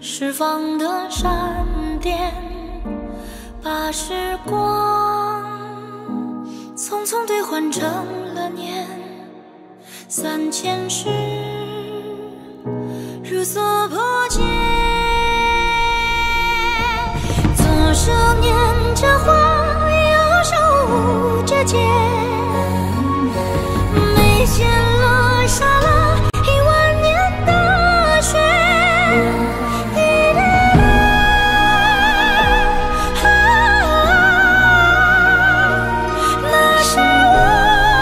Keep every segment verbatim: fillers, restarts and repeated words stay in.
释放的闪电，把时光匆匆兑换成了年。三千世，如所破茧。左手捻着花，右手舞着剑，眉间落下了一万年的雪。那是我。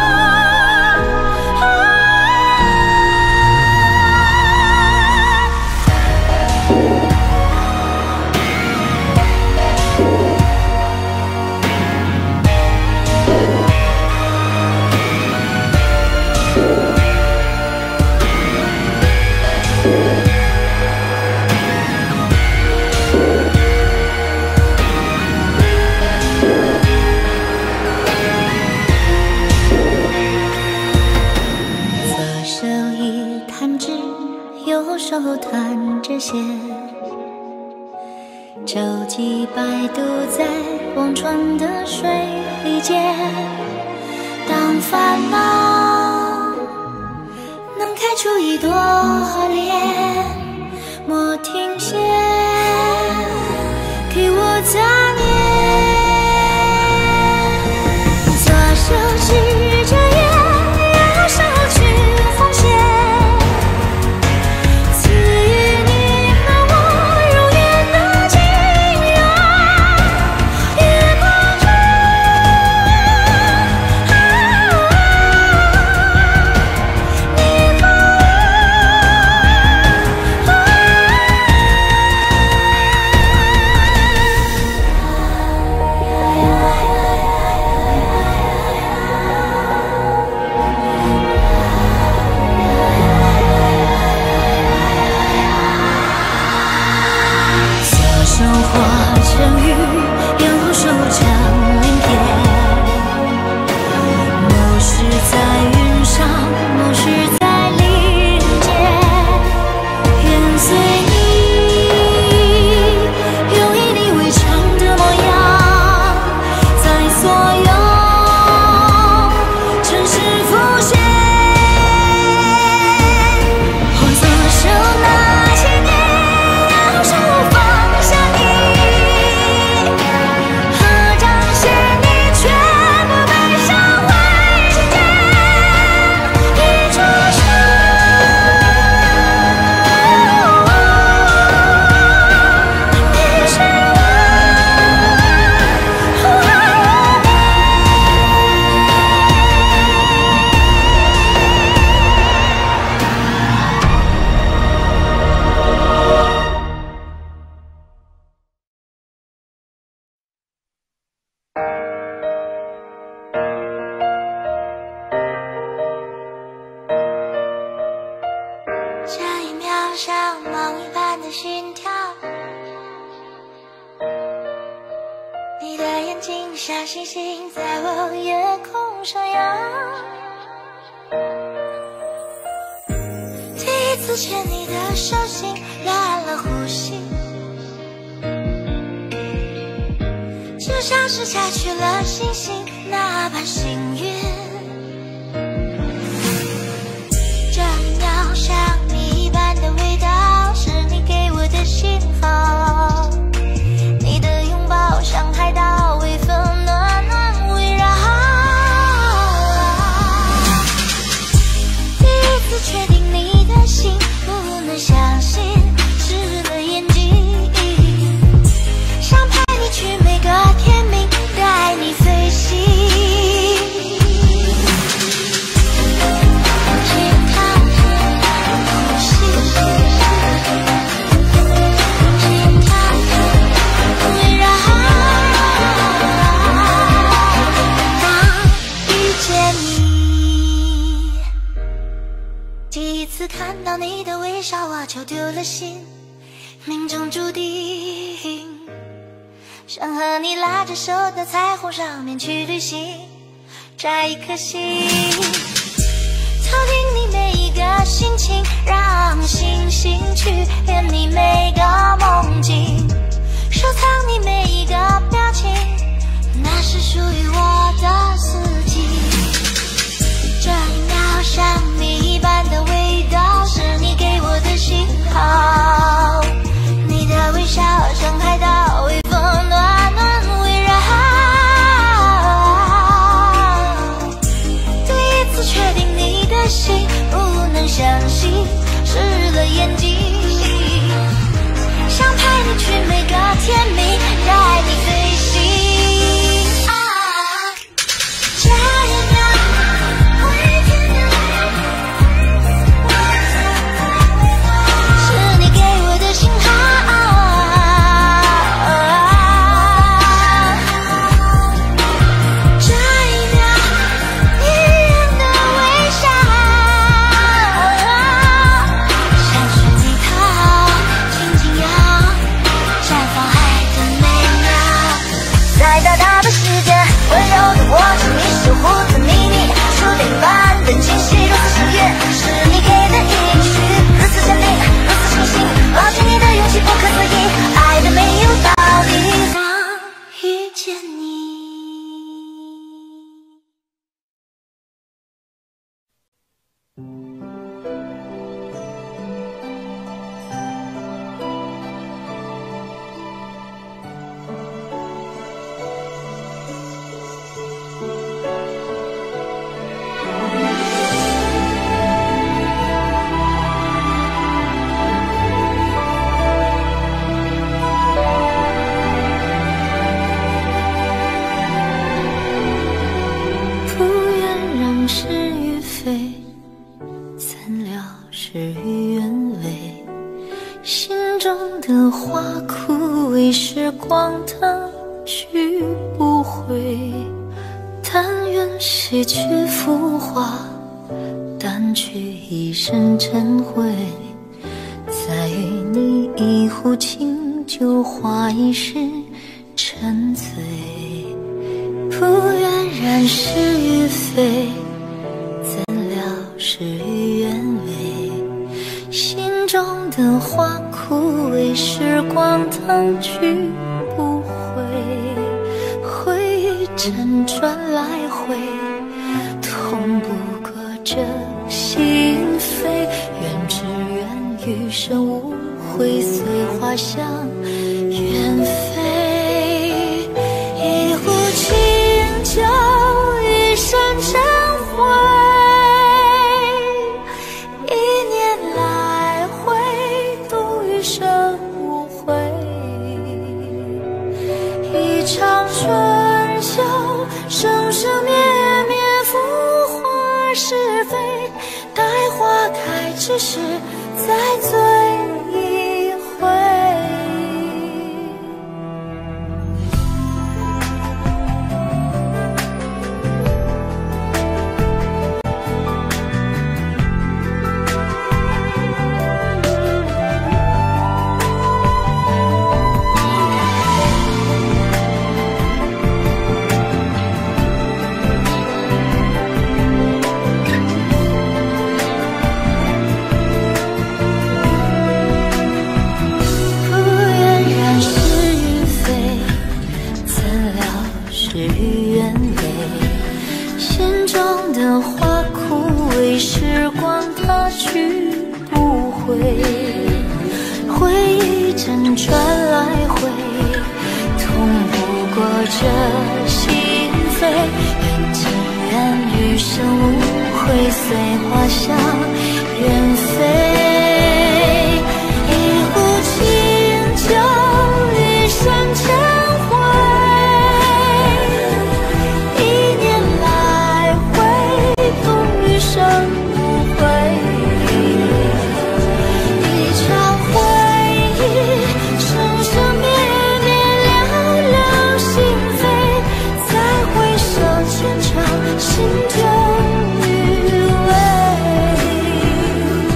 右手弹着弦，舟楫摆渡在忘川的水间。当烦恼能开出一朵莲，莫停歇，给我杂念。左手持着烟，右手去奉献。 像星星在我夜空上扬，第一次牵你的手心乱了呼吸，就像是掐去了星星那般幸运。这一秒像你一般的味道，是你给我的信号，你的拥抱像海岛微风暖暖围绕。第一次确定你的心，不能相信，湿了眼睛，想陪你去每个天明，带你飞行。看到你的微笑，我就丢了心，命中注定，想和你拉着手到彩虹上面去旅行，摘一颗星，偷听你每一个心情，让星星去圆你每个梦。 事与愿违，心中的花枯萎，时光它去不回。但愿洗去浮华，淡去一身尘灰，再与你一壶清酒，话一世沉醉。不愿染是与非，怎料事与愿违。心中的花枯萎，时光它去不回。回忆辗转来回，痛不过这心扉。愿只愿余生无悔，随花香远飞。一壶清酒，一生尘灰。一念来回，度余生无悔。一场春秋，生生灭灭，浮华是非。待花开之时，再醉一回。事与愿违，心中的花枯萎，时光它去不回。回忆辗转来回，痛不过这心扉。愿只愿余生无悔，随花香远飞。一壶清酒，一生尘灰。心中余味。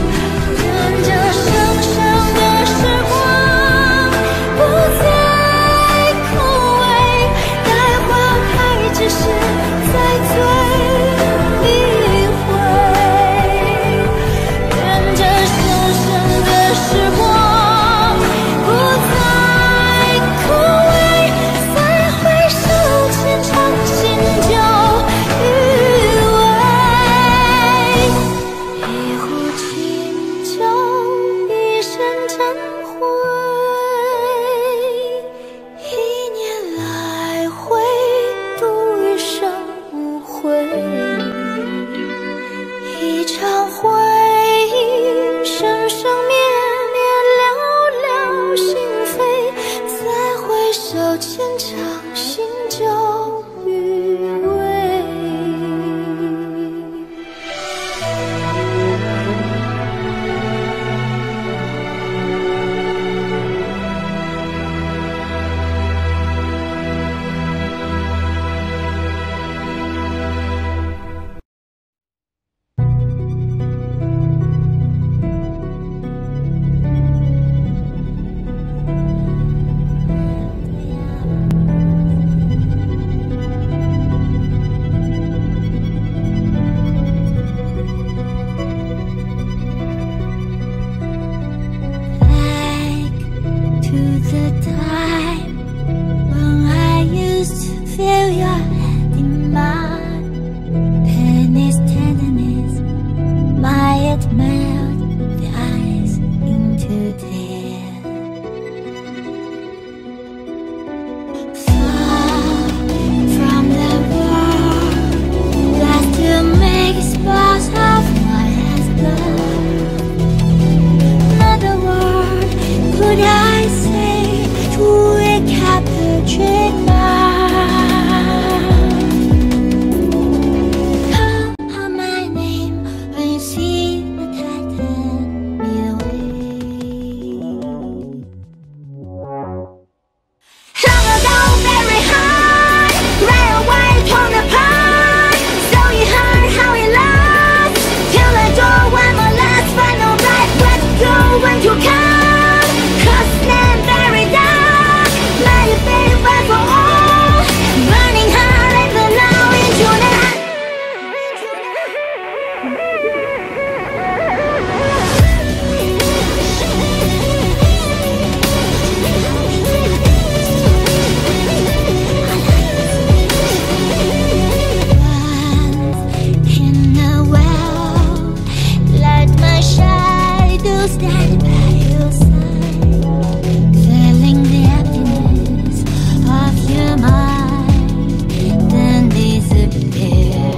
do stand by your side, feeling the emptiness of your mind, then disappear.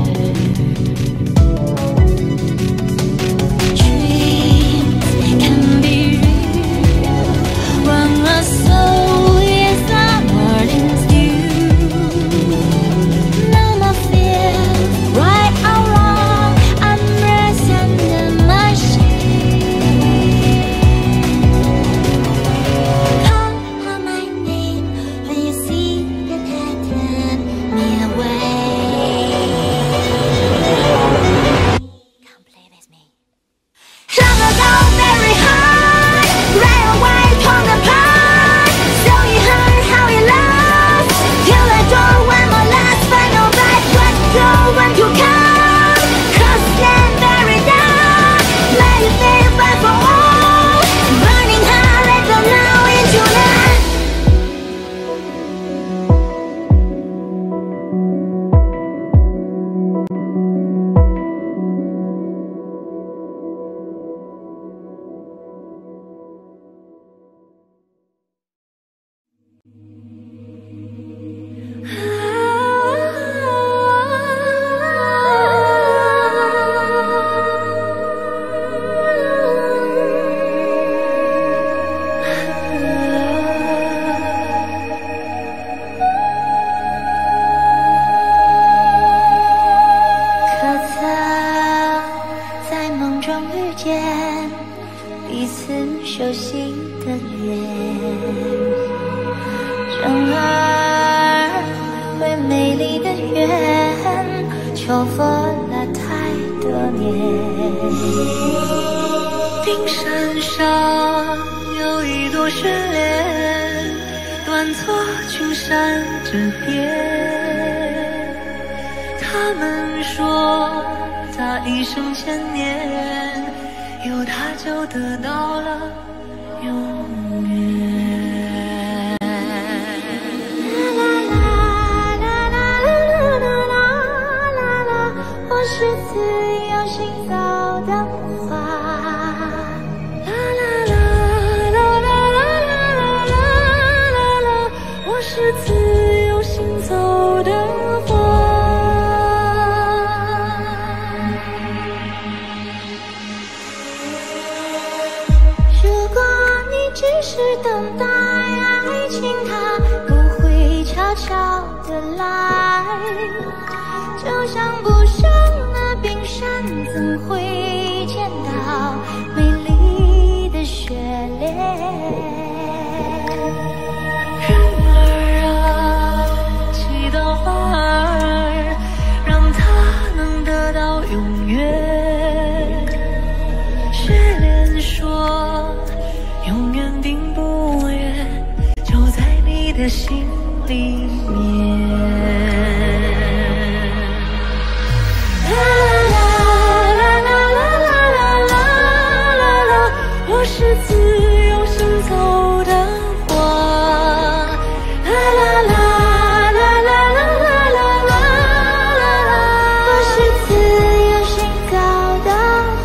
Dreams can be real when a soul is somewhere in you. No more fear, right or wrong, I'm present in my shame. Call out my name when you see the tide turn me away. Come play with me. 上了到 very high, red or white torn apart, so you hurt how you love, till the door one more last final bite, what to go, when to come, cause then very down, let it fade but for all, burning hot, let go now into the可曾在梦中遇见彼此熟悉的脸？生而为美丽的缘，求佛了太多年。冰山上有一朵雪莲，端坐群山之巅。他们说，他一生千年，有他就得到了永远。啦啦啦啦啦啦啦啦啦，我是自由行走的花。啦啦啦啦啦啦啦啦啦啦，我是自由行走的花。只是等待爱情，它不会悄悄地来，就像不朽的冰山，怎会见到美丽的雪莲？人儿啊，祈祷花儿，让它能得到永远。雪莲说，永远并不远，就在你的心里面。啦啦啦啦啦啦啦啦啦，我是自由行走的花。啦啦啦啦啦啦啦啦啦啦，我是自由行走的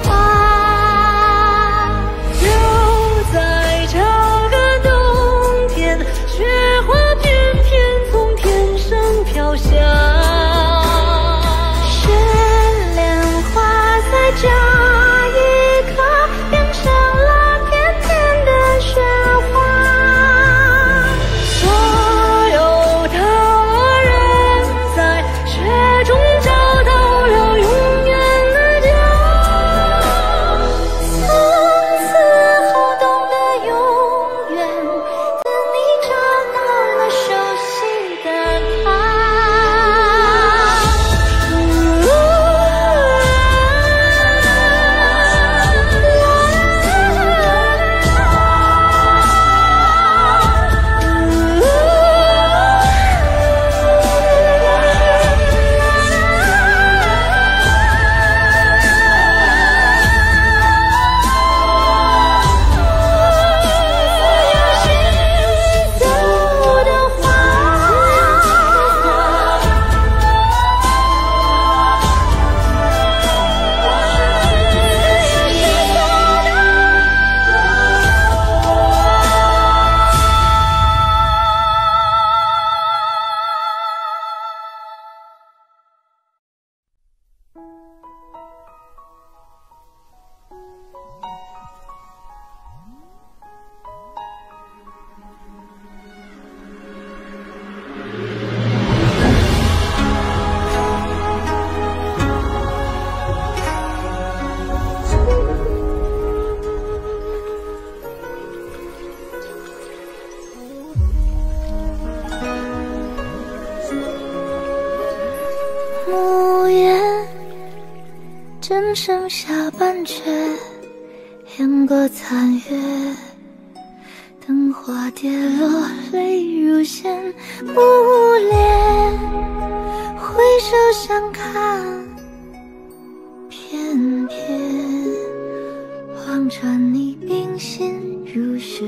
花。又在这个冬天，雪花翩翩从天上飘下，雪莲花在这一刻变成了片片。 剩下半阙，烟过残月，灯花跌落，泪如线，无恋，回首相看，偏偏望着你冰心如雪。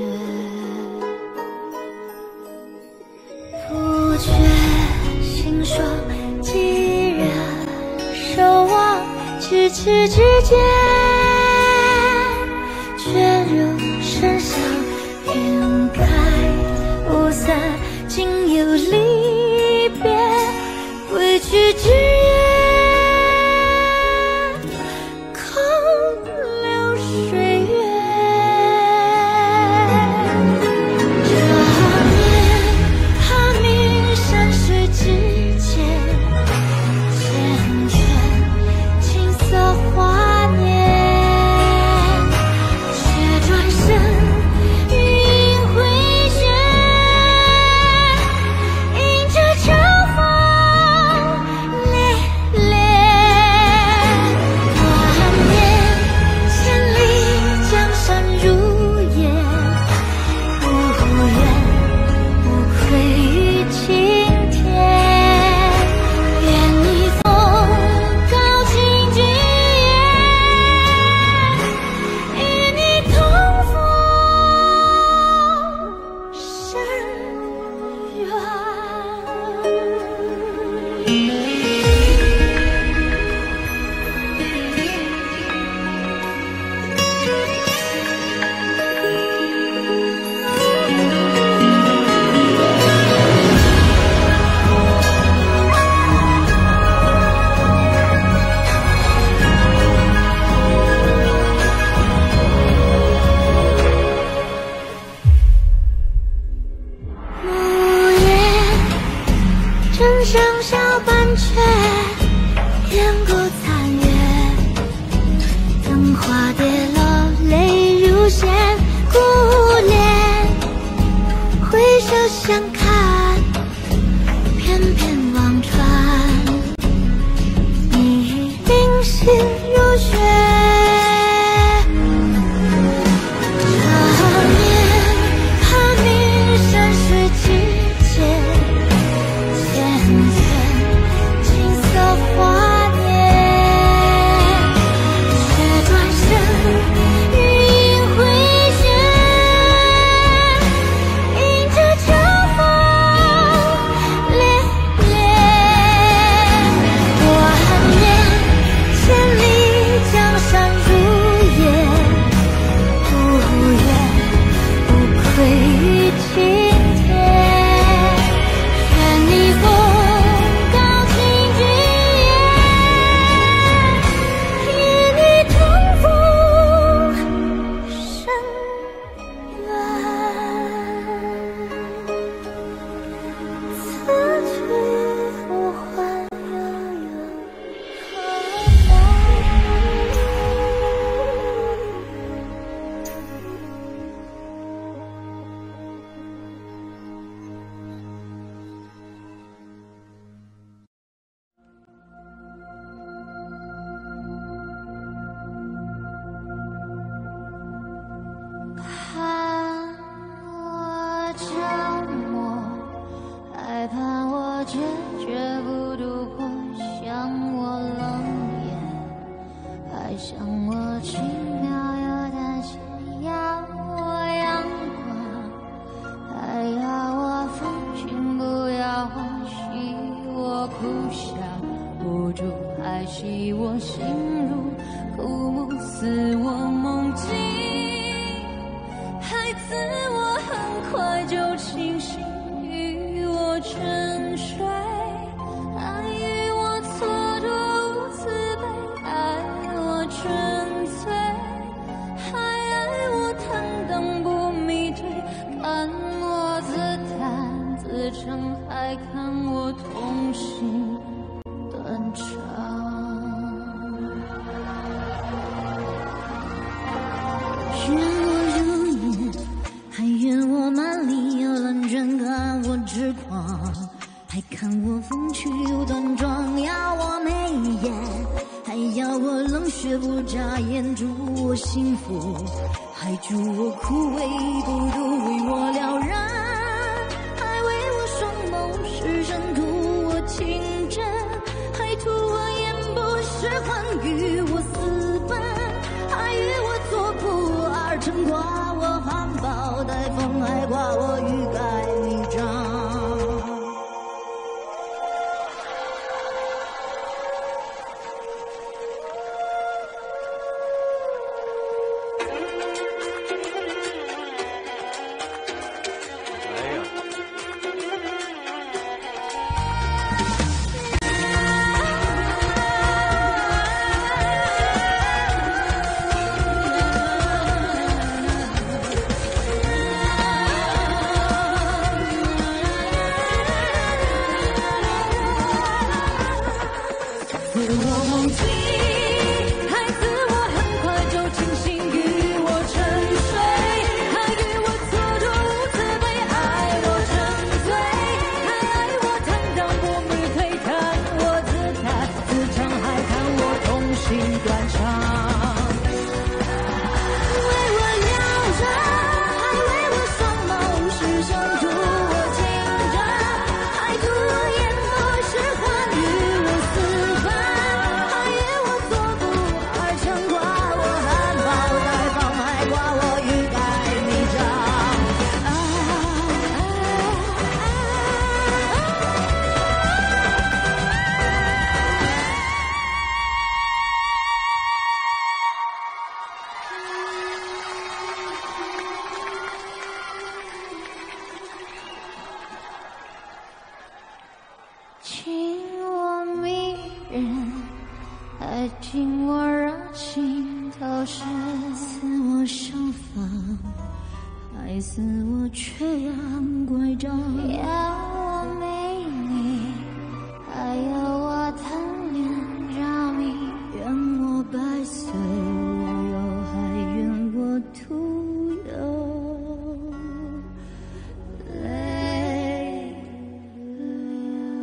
不觉心霜，几人守望，咫尺之间，却如深香，晕开无散，竟有离别，归去之夜，空留岁月。这年他明山水之间，缱绻青色华年，却转身云影回旋，迎着秋风烈烈。多年千里江山如烟，无怨无愧于青天。愿你风高擎君也，与你同赴深渊。木叶正剩下半阙，烟过残月，灯花跌落，泪如线，孤恋，回首相看，偏偏望穿，你冰心如雪。这年他明山水之间，缱绻青色华年，却转身云影回旋，迎着秋风烈烈。多年千里江山如烟，无怨无愧于青天。愿你风高擎君也，与你同赴深渊。此去无还，悠悠可看我沉默，害怕我决绝不突破，像我冷眼，还像我轻描又淡写，要我阳光，还要我风景，不要欢喜我哭笑不住，还系我心如枯木，似我梦境。孩子，我很快就清醒，与我沉睡，爱与我蹉跎无慈悲，爱我纯粹，还爱我坦荡不迷退，看我自弹自唱，还看我痛心断肠。愿我如烟，还愿我满里有冷卷，看我痴狂，还看我风趣又端庄，要我眉眼，还要我冷血不还助我枯萎，不如为我了然，还为我双眸失神，图我情真，还图我言不实还与我私奔，还与我作不二臣，夸我含苞待放，还夸我欲盖弥彰。情我迷人，还敬我热情投身，似我盛放，还似我缺氧乖张，要我美丽，还要我贪恋着迷，愿我百岁无忧，还愿我徒有泪流。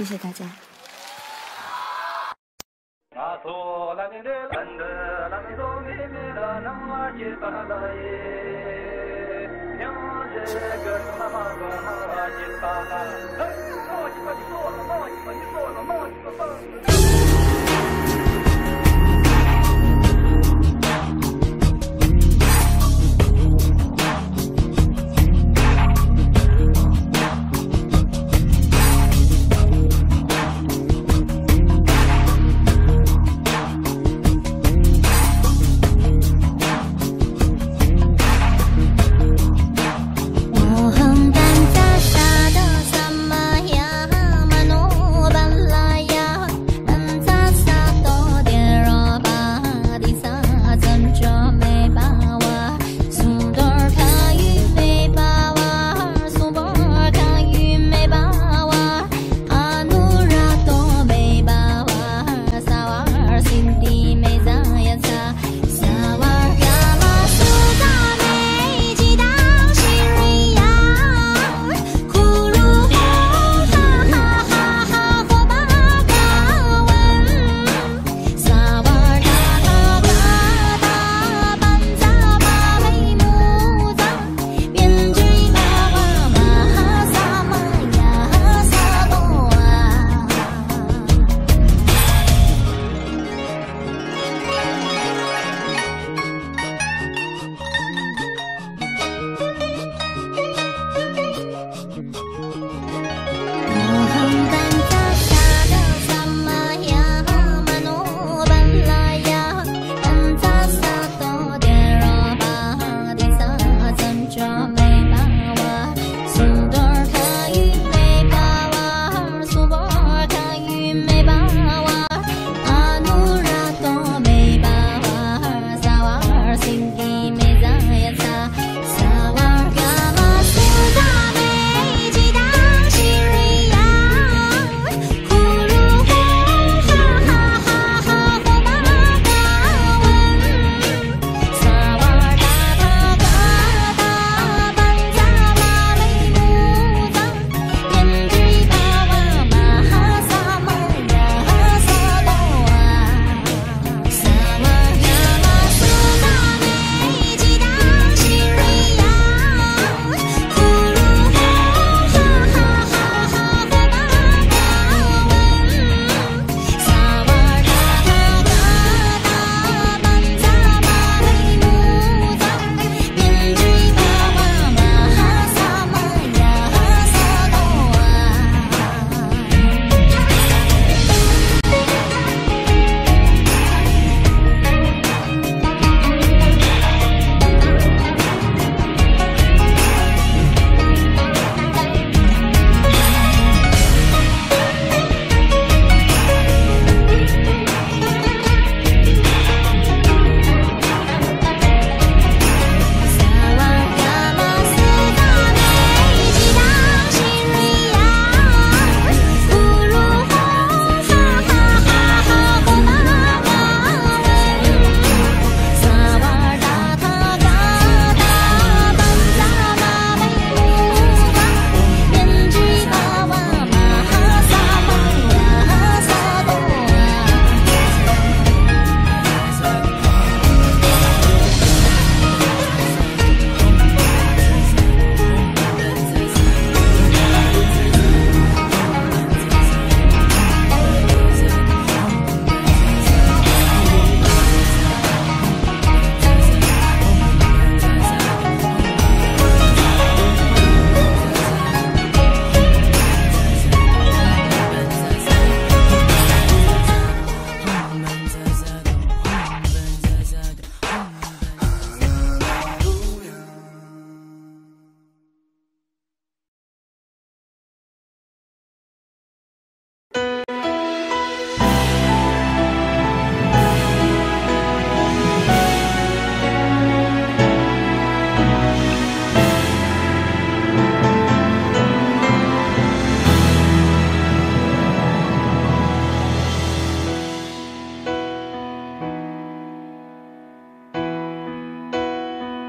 谢谢大家。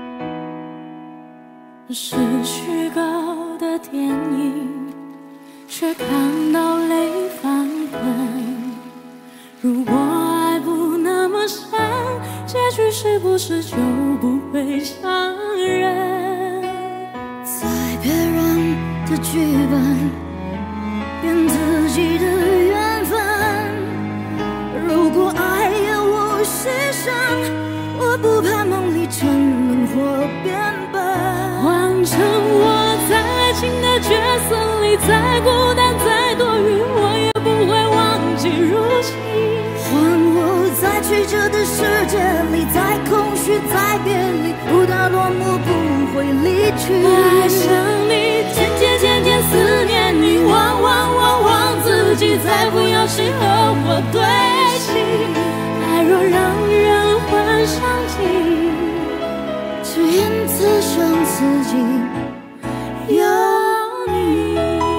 是虚构的电影， 却看到泪翻滚。如果爱不那么深，结局是不是就不会伤人？ 在别人的剧本编自己的缘分，如果爱要我牺牲，我不怕梦里沉沦或变笨， 换成我在爱情的角色里，再孤单再多余，我也不会忘记如今。 换我在曲折的世界里，再空虚再别离，不到落幕不会离去。 爱上你，渐渐渐渐思念你，忘忘忘忘自己，再不要谁和我对戏。爱若让人幻伤尽， 只因此生此景有你。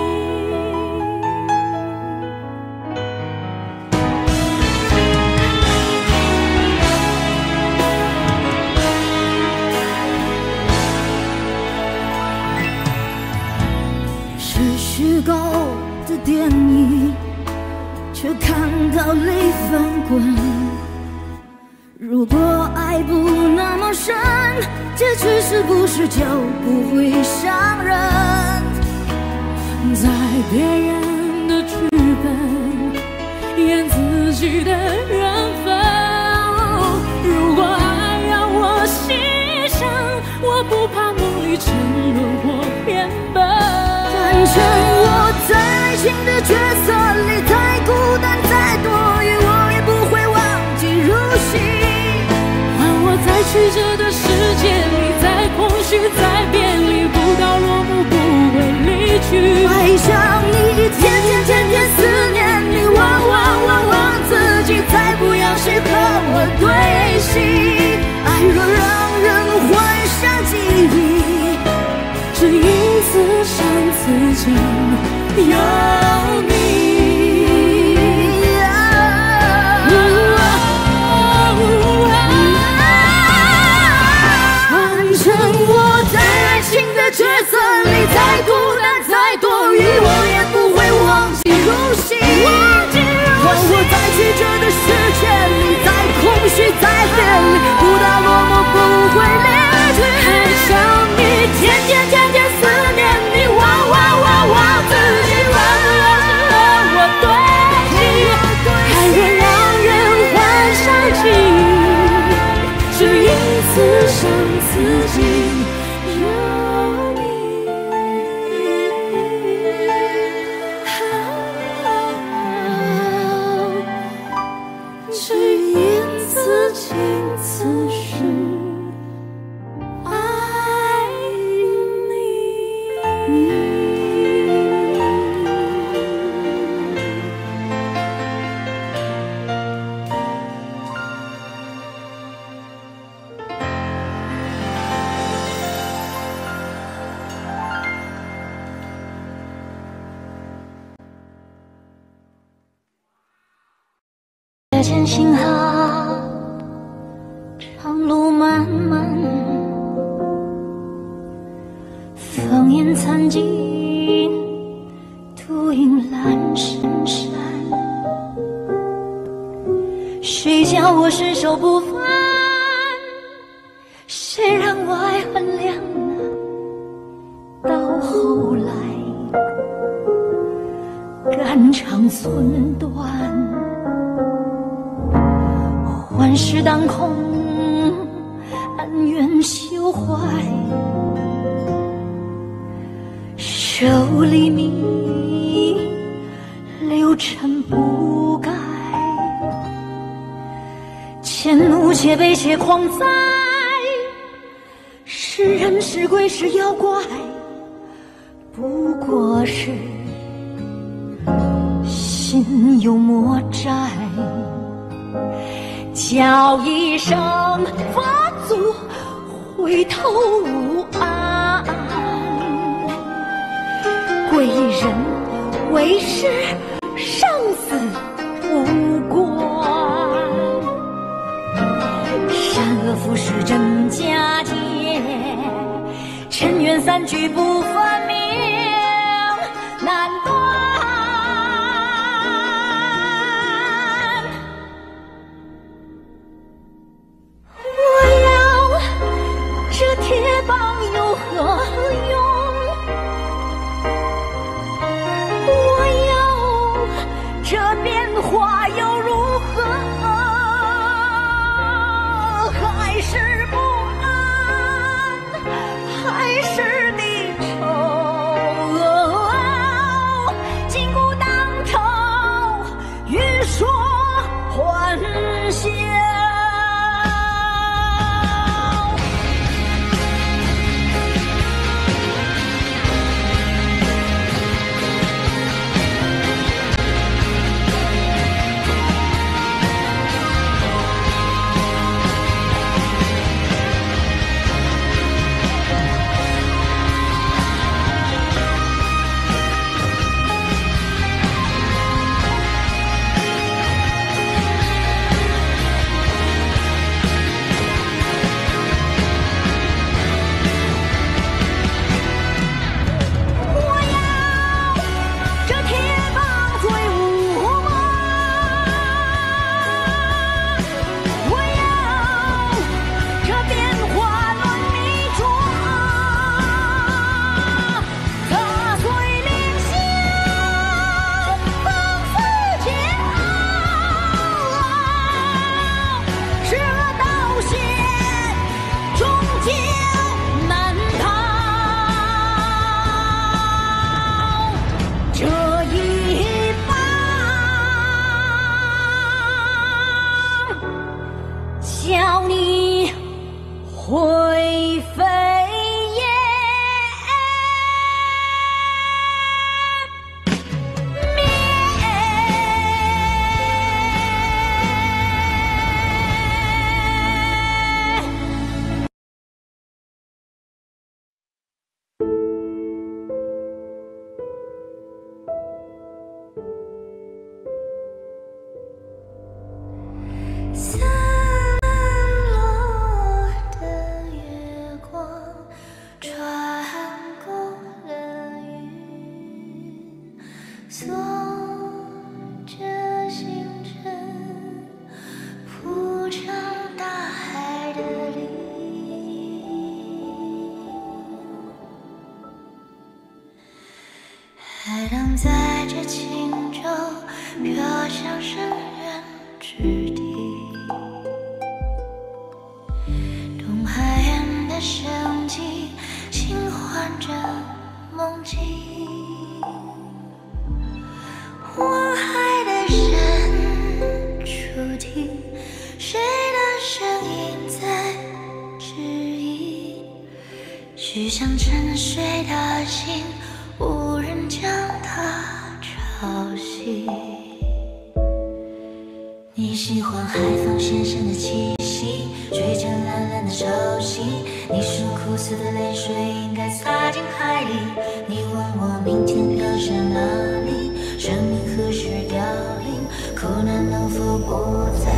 是虚构的电影，却看到泪翻滚。如果爱不那么深，结局是不是就不会伤人？ 在别人的剧本演自己的缘分，如果爱要我牺牲，我不怕梦里沉沦或变笨。 反正我在爱情的角色里，再孤单再多余，我也不会忘记如昔。 在曲折的世界里，再空虚再别离，不到落幕不会离去。 爱上你，天天天天思念你，忘忘忘忘自己，再不要谁和我对戏。爱若让人幻想记忆， 只因此生此景有你。 角色里再孤单再多余，我也不会忘记如昔。换我在曲折的世界里，再空虚再别离，不到落幕不会离去。 爱上你，天天天天思念你，忘忘忘忘自己，忘了和我对戏。爱若让人幻伤尽，只因此生此景。 前行好，长路漫漫，烽烟残尽，独影阑珊珊。谁叫我身手不凡？谁让我爱恨两难？到后来，肝肠寸断。万事当空，恩怨休怀，手里蜜，流尘不改。且怒且悲且狂哉，是人是鬼是妖怪，不过是心有魔债。叫一声佛祖，回头无岸。贵人为师，生死无关。善恶浮世真假界，尘缘散聚不分明，难断。 是不安，还是离愁？金鼓当头，欲说还休。叫你灰飞烟灭。 锁着星辰，铺成大海的鳞。海浪载着轻舟，飘向深渊之地。东海岸的生机，轻唤着梦境。望海的深处听，谁的声音在指引？许像沉睡的心，无人将它吵醒。你喜欢海风咸咸的气息，追着蓝蓝的潮汐。你说苦涩的泪水应该洒进海里。你问我明天飘向哪里？生命何时凋零？苦难能否不再？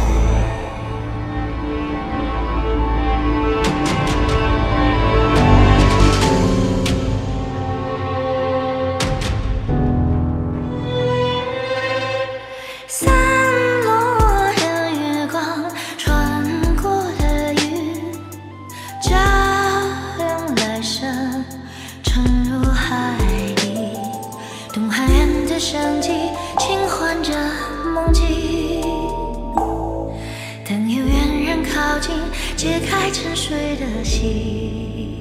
散落的月光，穿过了云，照亮来生，沉入海底。东海岸的生机，轻唤着梦境。等有缘人靠近，解开沉睡的心。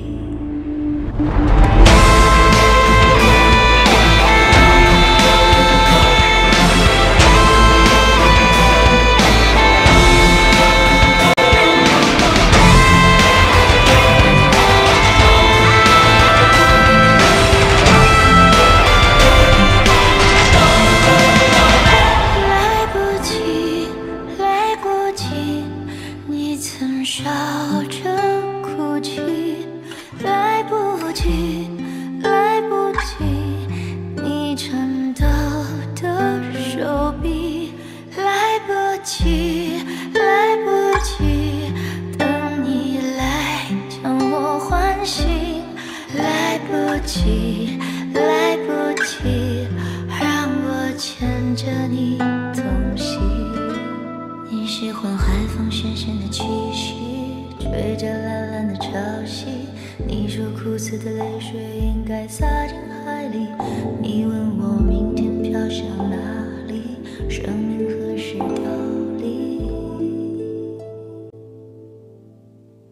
笑着哭泣，来不及，来不及，你颤抖的手臂，来不及，来不及，等你来将我唤醒，来不及，来不及，让我牵着你同行。你喜欢海风咸咸的气息，吹着蓝蓝的潮汐。你说苦涩的泪水应该洒进海里。你问我明天飘向哪里？生命何时凋零？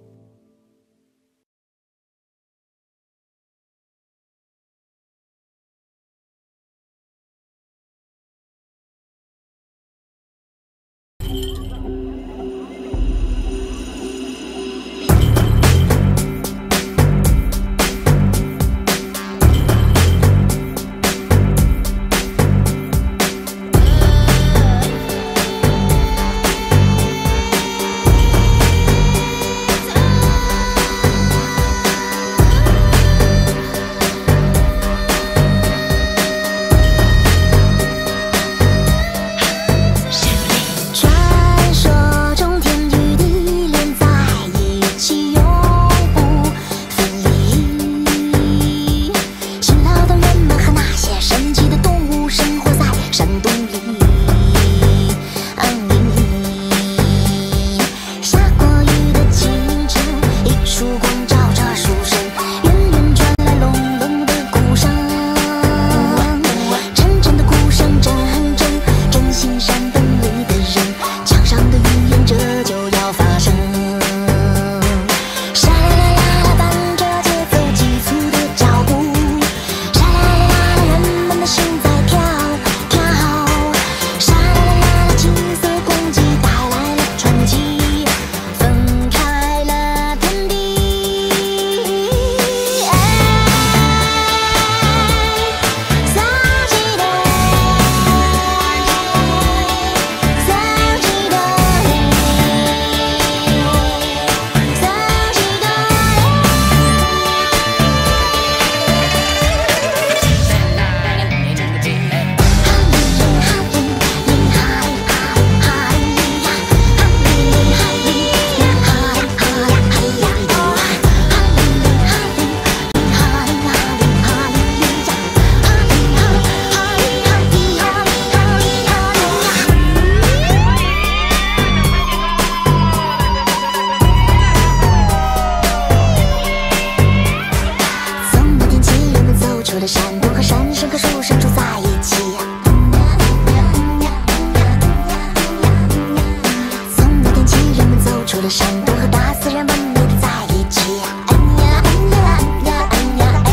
多和大自然们腻在一起。哎呀哎呀哎呀哎呀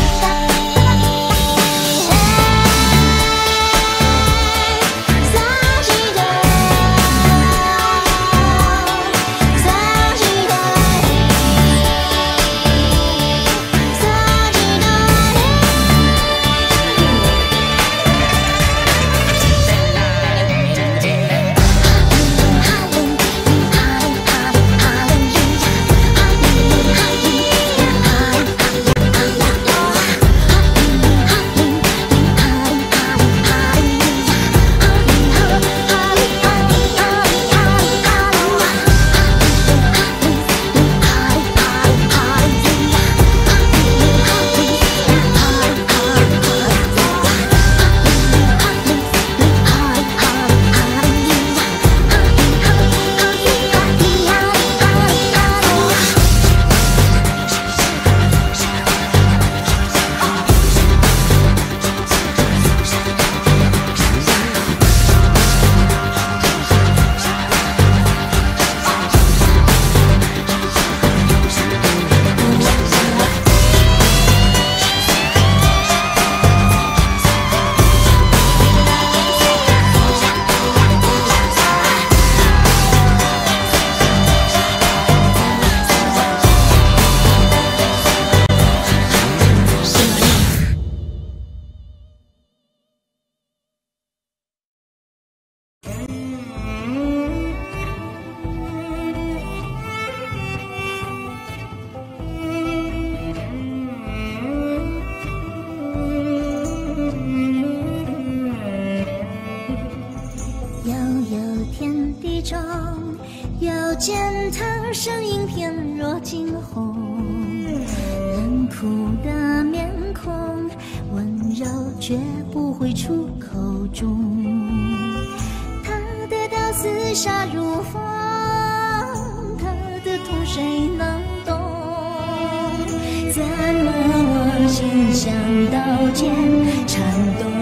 见他身影翩若惊鸿，冷酷的面孔，温柔却不会出口中。他的刀刺杀如风，他的痛谁能懂？怎么我心像刀剑颤动？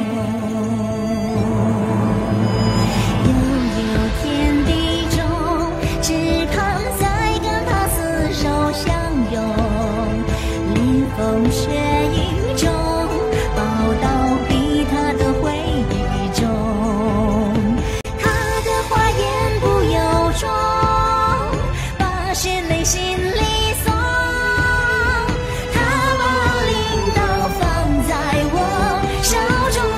风雪影中，报道比他的回忆中，他的花言不由衷，把血泪心里送。他把领导放在我手中，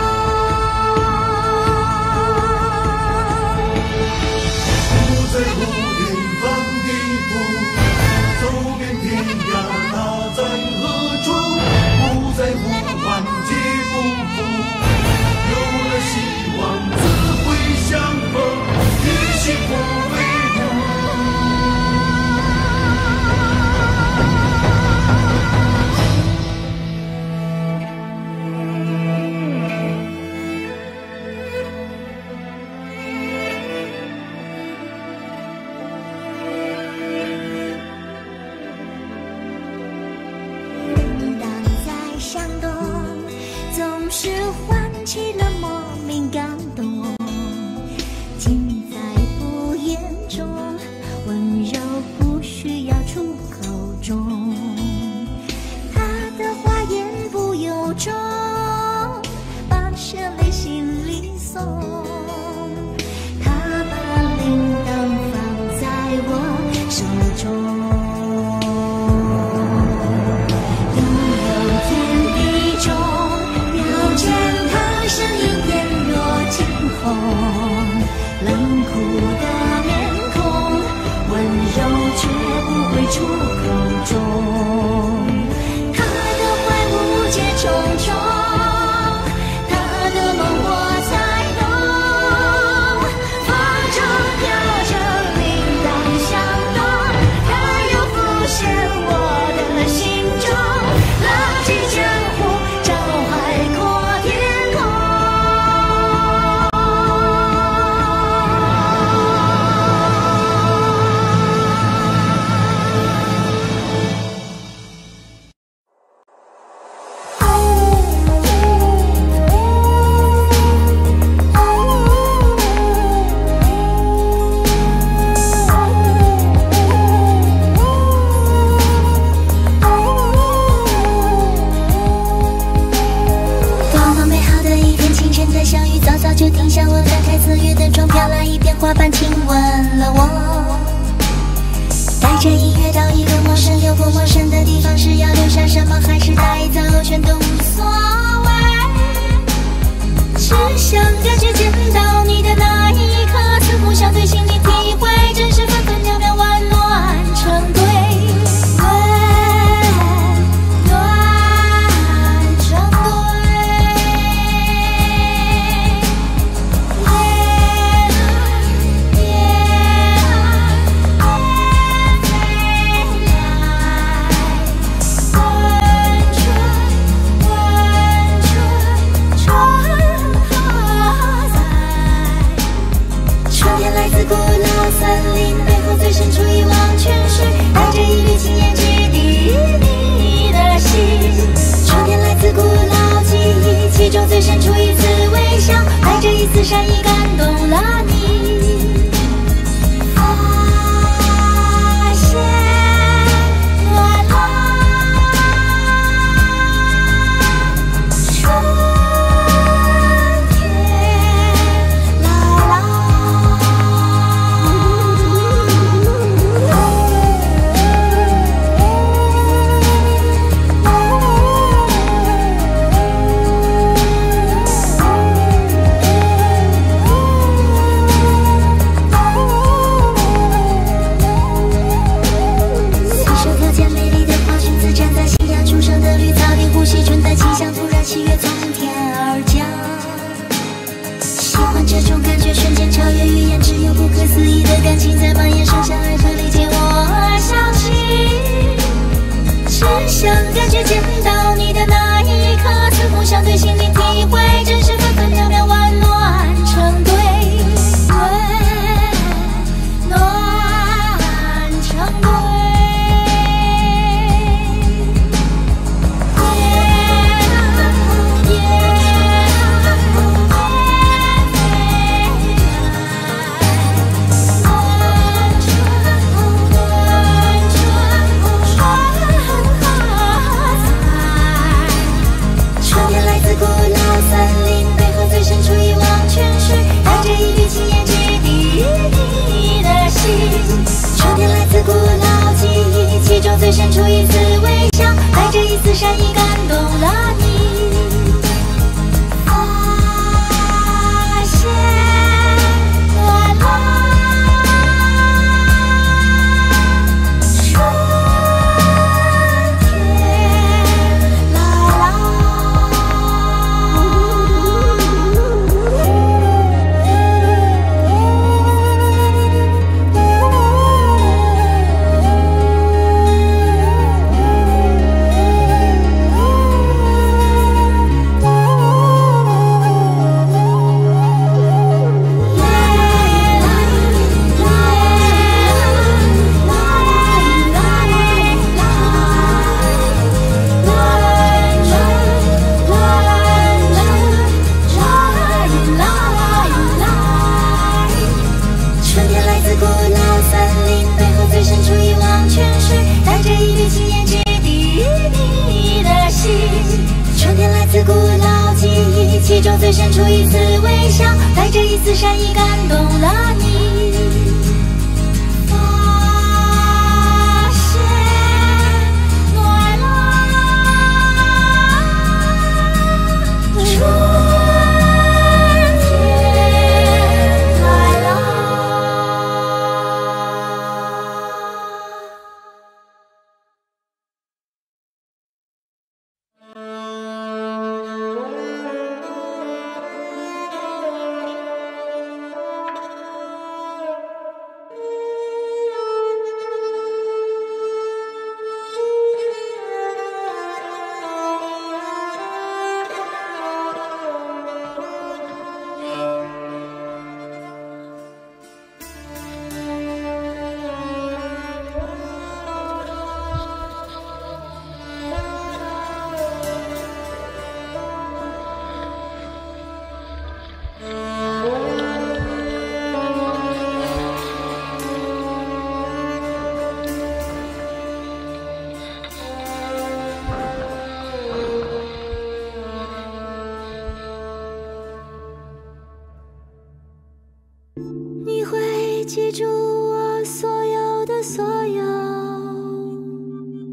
不在乎远方的路，走遍天涯他在何处？不在乎万劫不复，有了希望自会相逢，一起不为向东，总是唤起了莫名感动，尽在不言中，温柔不需要出口中。他的话言不由衷，把血泪心里送。他把铃铛放在我手中。冷酷的面孔，温柔却不会出口中。他的怀无解重重，他的梦我才懂。风中飘着铃铛响动，他又浮现我的心中。浪迹江湖，找海阔天空。 有过陌生的地方，是要留下什么，还是带走，全都无所谓。只想感觉见到你的那一刻，似乎想对心里体会，真是分分秒秒弯乱成对。古老森林背后最深处一望全是，带着一缕青烟直抵你的心。春天来自古老记忆，其中最深处一丝微笑，带着一丝善意感动了你。发现来了春喜悦从天而降，喜欢这种感觉，瞬间超越语言，只有不可思议的感情在蔓延，剩下爱和理解，我相信。只想感觉见到你的那一刻，似乎想对心里体会，真是分分秒秒弯乱成对，温暖成对。最深处一丝微笑，带着一丝善意感动了你。发现来了春天来了。其中最深处一丝微笑，带着一丝善意感动了你。发现来了春天来了。你会记住我所有的所有，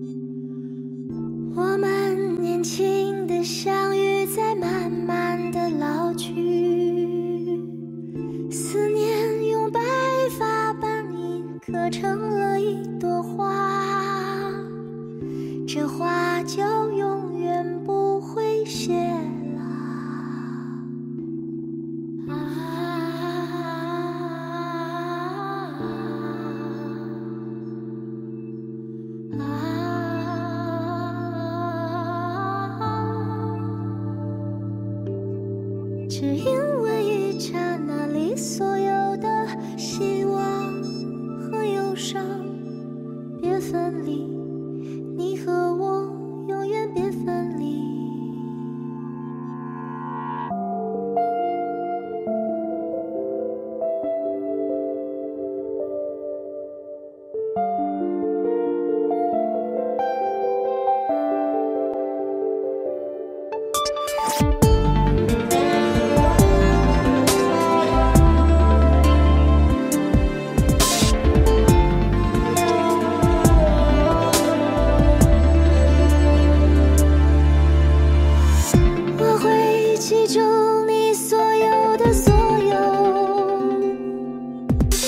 别分离，你和我永远别分离。记住你所有的所有，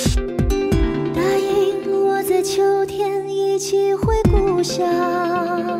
答应我在秋天一起回故乡。